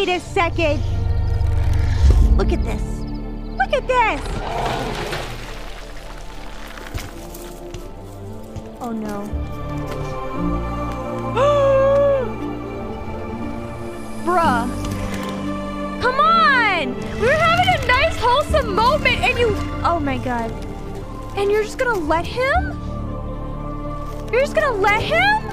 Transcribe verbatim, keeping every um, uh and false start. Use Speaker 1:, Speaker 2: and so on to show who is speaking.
Speaker 1: Wait a second. Look at this. Look at this. Oh no. Bruh. Come on! We were having a nice, wholesome moment and you... Oh my god. And you're just gonna let him? You're just gonna let him?